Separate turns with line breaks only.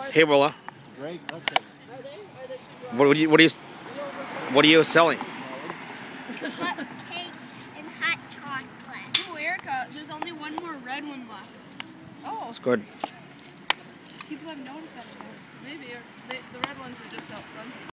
Hey, Willa.
Great. Okay.
Are they? Are they too dry?
What are you selling?
Hot cake and hot chocolate.
Oh, Erica, there's only one more red one left. Oh,
It's good.
people have noticed that. Maybe the red ones are just out front.